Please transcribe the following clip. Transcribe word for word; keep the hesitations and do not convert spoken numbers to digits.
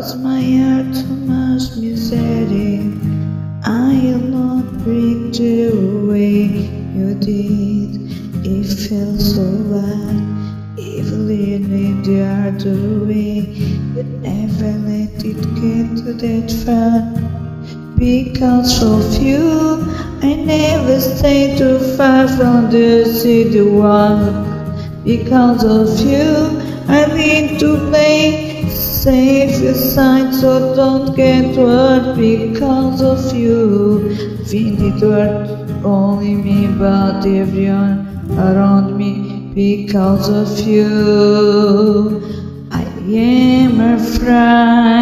Cause my heart too much misery. I will not break the way you did. It feels so bad, even in the other way. You never let it get to that far. Because of you, I never stayed too far from the city wall. Because of you, I need to play safe aside, so don't get hurt. Because of you, find it hurt only me, but everyone around me. Because of you, I am afraid.